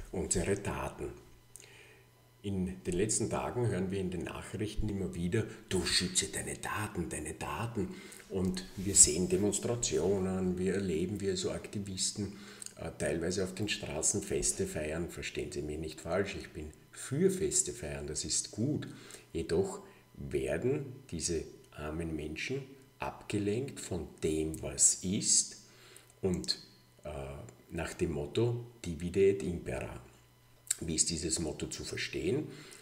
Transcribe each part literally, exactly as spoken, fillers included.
unsere Daten. In den letzten Tagen hören wir in den Nachrichten immer wieder, du schütze deine Daten, deine Daten. Und wir sehen Demonstrationen, wir erleben, wie so Aktivisten äh, teilweise auf den Straßen Feste feiern. Verstehen Sie mich nicht falsch, ich bin für Feste feiern, das ist gut. Jedoch werden diese armen Menschen abgelenkt von dem, was ist und äh, nach dem Motto Divide et Impera. Wie ist dieses Motto zu verstehen?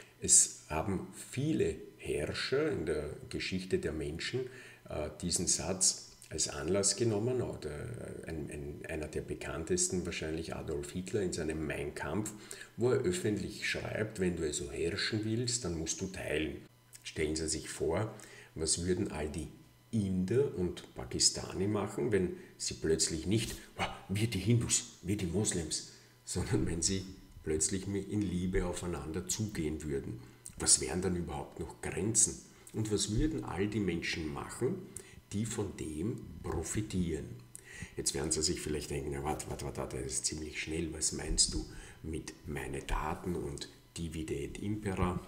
Es haben viele Herrscher in der Geschichte der Menschen äh, diesen Satz als Anlass genommen, oder ein, ein, einer der bekanntesten wahrscheinlich Adolf Hitler in seinem Mein Kampf, wo er öffentlich schreibt, wenn du also herrschen willst, dann musst du teilen. Stellen Sie sich vor, was würden all die Inder und Pakistani machen, wenn sie plötzlich nicht, wir die Hindus, wir die Moslems, sondern wenn sie plötzlich in Liebe aufeinander zugehen würden. Was wären dann überhaupt noch Grenzen? Und was würden all die Menschen machen, die von dem profitieren? Jetzt werden Sie sich vielleicht denken, na, warte, warte, warte, das ist ziemlich schnell, was meinst du mit meine Daten und Divide et Impera?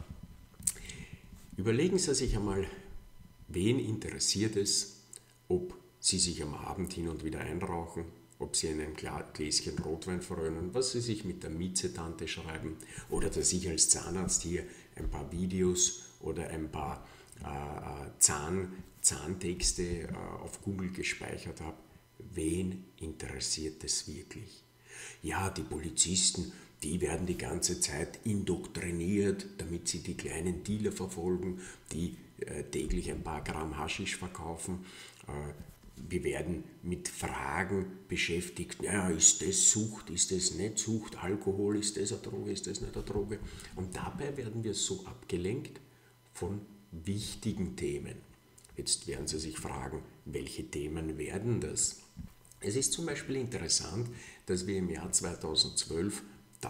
Überlegen Sie sich einmal, wen interessiert es, ob Sie sich am Abend hin und wieder einrauchen, ob Sie in einem Gläschen Rotwein frönen, was Sie sich mit der Miezetante schreiben oder dass ich als Zahnarzt hier ein paar Videos oder ein paar äh, Zahn, Zahntexte äh, auf Google gespeichert habe. Wen interessiert es wirklich? Ja, die Polizisten, die werden die ganze Zeit indoktriniert, damit sie die kleinen Dealer verfolgen, die äh, täglich ein paar Gramm Haschisch verkaufen. Äh, Wir werden mit Fragen beschäftigt, ja, ist das Sucht, ist das nicht Sucht, Alkohol, ist das eine Droge, ist das nicht eine Droge? Und dabei werden wir so abgelenkt von wichtigen Themen. Jetzt werden Sie sich fragen, welche Themen werden das? Es ist zum Beispiel interessant, dass wir im Jahr zweitausendzwölf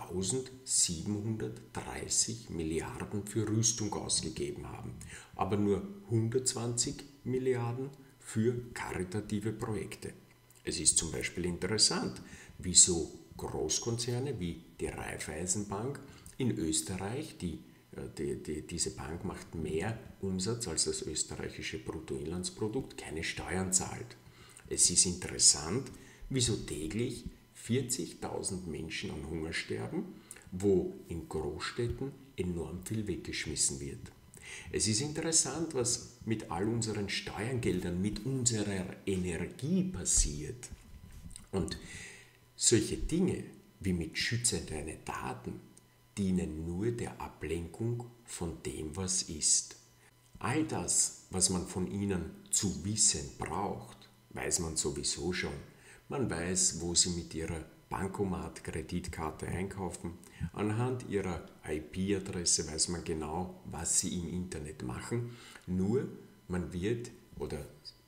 eintausendsiebenhundertdreißig Milliarden für Rüstung ausgegeben haben, aber nur hundertzwanzig Milliarden für karitative Projekte. Es ist zum Beispiel interessant, wieso Großkonzerne wie die Raiffeisenbank in Österreich, die, die, die, diese Bank macht mehr Umsatz als das österreichische Bruttoinlandsprodukt, keine Steuern zahlt. Es ist interessant, wieso täglich vierzigtausend Menschen an Hunger sterben, wo in Großstädten enorm viel weggeschmissen wird. Es ist interessant, was mit all unseren Steuergeldern, mit unserer Energie passiert. Und solche Dinge wie mit Schütze deine Daten dienen nur der Ablenkung von dem, was ist. All das, was man von ihnen zu wissen braucht, weiß man sowieso schon. Man weiß, wo sie mit ihrer Bankomat-Kreditkarte einkaufen. Anhand ihrer I P-Adresse weiß man genau, was sie im Internet machen. Nur man wird oder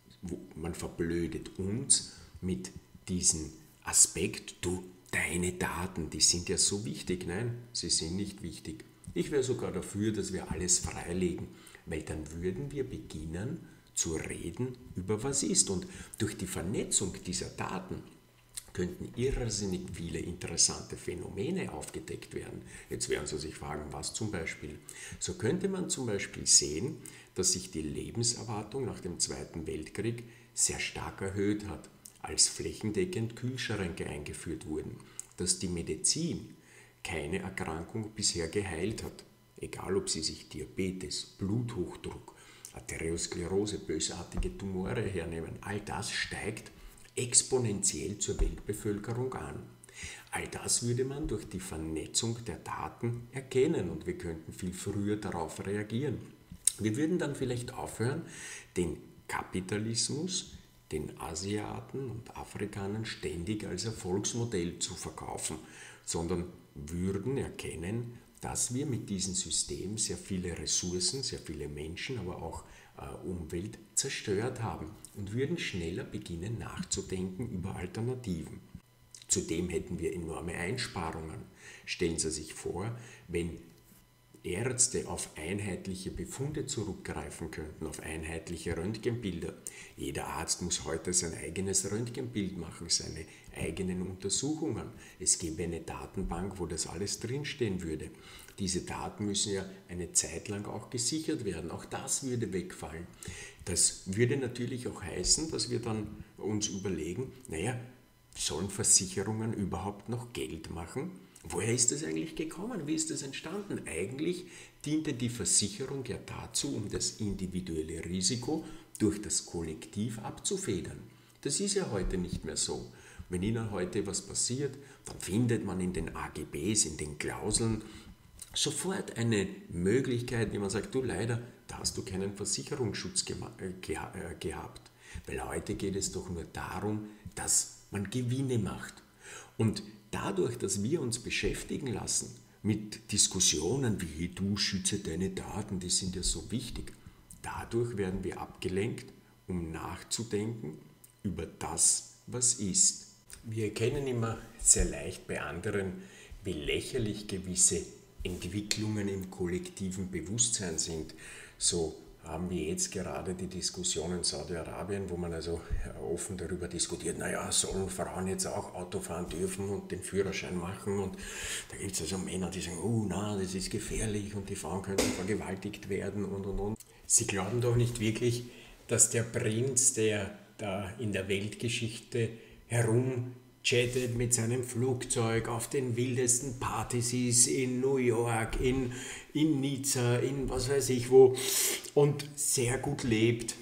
man verblödet uns mit diesem Aspekt, du, deine Daten, die sind ja so wichtig. Nein, sie sind nicht wichtig. Ich wäre sogar dafür, dass wir alles freilegen, weil dann würden wir beginnen zu reden über was ist. Und durch die Vernetzung dieser Daten könnten irrsinnig viele interessante Phänomene aufgedeckt werden. Jetzt werden Sie sich fragen, was zum Beispiel? So könnte man zum Beispiel sehen, dass sich die Lebenserwartung nach dem Zweiten Weltkrieg sehr stark erhöht hat, als flächendeckend Kühlschränke eingeführt wurden, dass die Medizin keine Erkrankung bisher geheilt hat, egal ob Sie sich Diabetes, Bluthochdruck, Arteriosklerose, bösartige Tumore hernehmen, all das steigt exponentiell zur Weltbevölkerung an. All das würde man durch die Vernetzung der Daten erkennen und wir könnten viel früher darauf reagieren. Wir würden dann vielleicht aufhören, den Kapitalismus den Asiaten und Afrikanern ständig als Erfolgsmodell zu verkaufen, sondern würden erkennen, dass wir mit diesem System sehr viele Ressourcen, sehr viele Menschen, aber auch äh, Umwelt zerstört haben und würden schneller beginnen nachzudenken über Alternativen. Zudem hätten wir enorme Einsparungen. Stellen Sie sich vor, wenn Ärzte auf einheitliche Befunde zurückgreifen könnten, auf einheitliche Röntgenbilder. Jeder Arzt muss heute sein eigenes Röntgenbild machen, seine eigenen Untersuchungen. Es gäbe eine Datenbank, wo das alles drinstehen würde. Diese Daten müssen ja eine Zeit lang auch gesichert werden. Auch das würde wegfallen. Das würde natürlich auch heißen, dass wir dann uns überlegen, naja, sollen Versicherungen überhaupt noch Geld machen? Woher ist das eigentlich gekommen? Wie ist das entstanden? Eigentlich diente die Versicherung ja dazu, um das individuelle Risiko durch das Kollektiv abzufedern. Das ist ja heute nicht mehr so. Wenn Ihnen heute was passiert, dann findet man in den A G Bs, in den Klauseln sofort eine Möglichkeit, wie man sagt, du leider, da hast du keinen Versicherungsschutz gehabt. Weil heute geht es doch nur darum, dass man Gewinne macht. Und dadurch, dass wir uns beschäftigen lassen mit Diskussionen wie du schütze deine Daten, die sind ja so wichtig, dadurch werden wir abgelenkt, um nachzudenken über das, was ist. Wir erkennen immer sehr leicht bei anderen, wie lächerlich gewisse Entwicklungen im kollektiven Bewusstsein sind. So haben wir jetzt gerade die Diskussion in Saudi-Arabien, wo man also offen darüber diskutiert, naja, sollen Frauen jetzt auch Auto fahren dürfen und den Führerschein machen? Und da gibt es also Männer, die sagen, oh na, das ist gefährlich und die Frauen könnten vergewaltigt werden und und und. Sie glauben doch nicht wirklich, dass der Prinz, der da in der Weltgeschichte herumchattet mit seinem Flugzeug, auf den wildesten Partys ist, in New York, in, in Nizza, in was weiß ich wo und sehr gut lebt,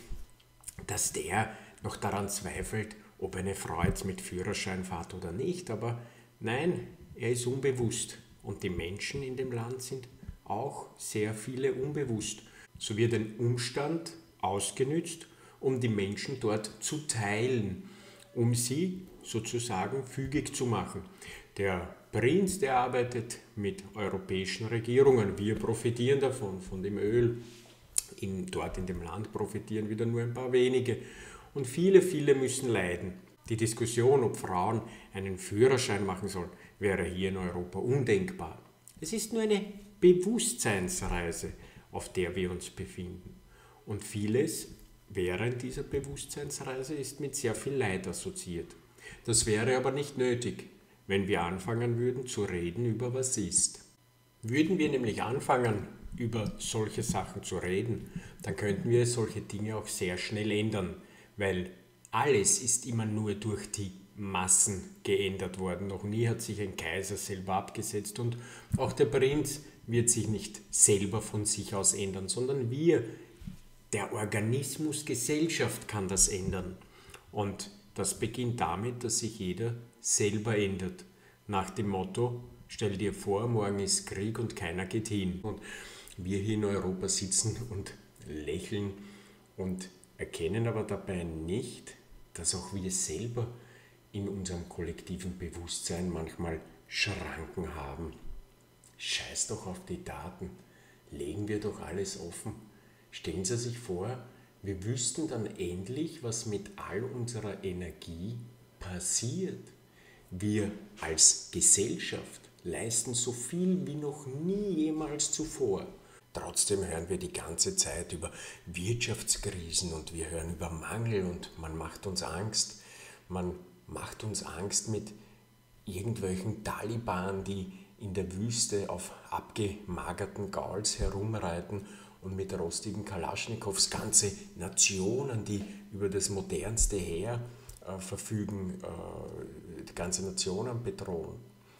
dass der noch daran zweifelt, ob eine Frau jetzt mit Führerschein fährt oder nicht. Aber nein, er ist unbewusst und die Menschen in dem Land sind auch sehr viele unbewusst. So wird ein Umstand ausgenützt, um die Menschen dort zu teilen, um sie sozusagen fügig zu machen. Der Prinz, der arbeitet mit europäischen Regierungen. Wir profitieren davon, von dem Öl. In, dort in dem Land profitieren wieder nur ein paar wenige. Und viele, viele müssen leiden. Die Diskussion, ob Frauen einen Führerschein machen sollen, wäre hier in Europa undenkbar. Es ist nur eine Bewusstseinsreise, auf der wir uns befinden. Und vieles während dieser Bewusstseinsreise ist mit sehr viel Leid assoziiert. Das wäre aber nicht nötig, wenn wir anfangen würden zu reden über was ist. Würden wir nämlich anfangen, über solche Sachen zu reden, dann könnten wir solche Dinge auch sehr schnell ändern, weil alles ist immer nur durch die Massen geändert worden. Noch nie hat sich ein Kaiser selber abgesetzt und auch der Prinz wird sich nicht selber von sich aus ändern, sondern wir, der Organismus Gesellschaft, kann das ändern. Und das beginnt damit, dass sich jeder selber ändert. Nach dem Motto, stell dir vor, morgen ist Krieg und keiner geht hin. Und wir hier in Europa sitzen und lächeln und erkennen aber dabei nicht, dass auch wir selber in unserem kollektiven Bewusstsein manchmal Schranken haben. Scheiß doch auf die Daten, legen wir doch alles offen. Stellen Sie sich vor, wir wüssten dann endlich, was mit all unserer Energie passiert. Wir als Gesellschaft leisten so viel wie noch nie jemals zuvor. Trotzdem hören wir die ganze Zeit über Wirtschaftskrisen und wir hören über Mangel und man macht uns Angst. Man macht uns Angst mit irgendwelchen Taliban, die in der Wüste auf abgemagerten Gauls herumreiten und mit rostigen Kalaschnikows ganze Nationen, die über das modernste Heer äh, verfügen, äh, die ganze Nationen bedrohen.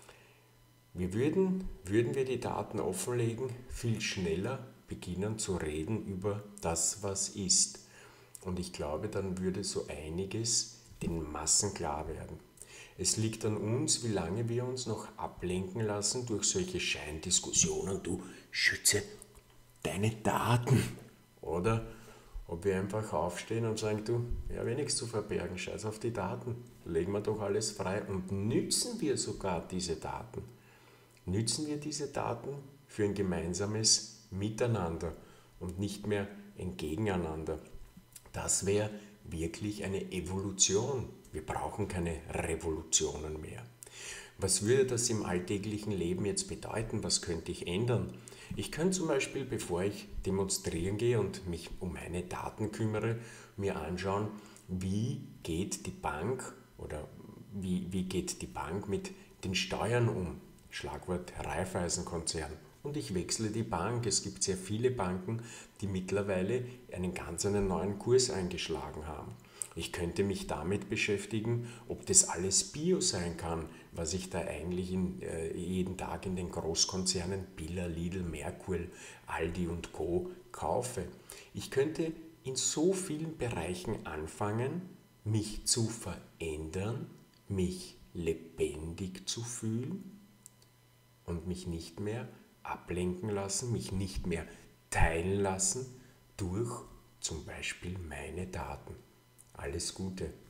Wir würden, würden wir die Daten offenlegen, viel schneller beginnen zu reden über das, was ist. Und ich glaube, dann würde so einiges den Massen klar werden. Es liegt an uns, wie lange wir uns noch ablenken lassen durch solche Scheindiskussionen. Du schütze deine Daten. Oder ob wir einfach aufstehen und sagen, du, ja, nichts zu verbergen, scheiß auf die Daten. Legen wir doch alles frei und nützen wir sogar diese Daten. Nützen wir diese Daten für ein gemeinsames Miteinander und nicht mehr ein Gegeneinander. Das wäre wirklich eine Evolution. Wir brauchen keine Revolutionen mehr. Was würde das im alltäglichen Leben jetzt bedeuten? Was könnte ich ändern? Ich könnte zum Beispiel, bevor ich demonstrieren gehe und mich um meine Daten kümmere, mir anschauen, wie geht die Bank oder wie, wie geht die Bank mit den Steuern um? Schlagwort Raiffeisenkonzern. Und ich wechsle die Bank. Es gibt sehr viele Banken, die mittlerweile einen ganz einen neuen Kurs eingeschlagen haben. Ich könnte mich damit beschäftigen, ob das alles Bio sein kann, was ich da eigentlich in, äh, jeden Tag in den Großkonzernen Billa, Lidl, Merkur, Aldi und Co. kaufe. Ich könnte in so vielen Bereichen anfangen, mich zu verändern, mich lebendig zu fühlen und mich nicht mehr ablenken lassen, mich nicht mehr teilen lassen durch zum Beispiel meine Daten. Alles Gute.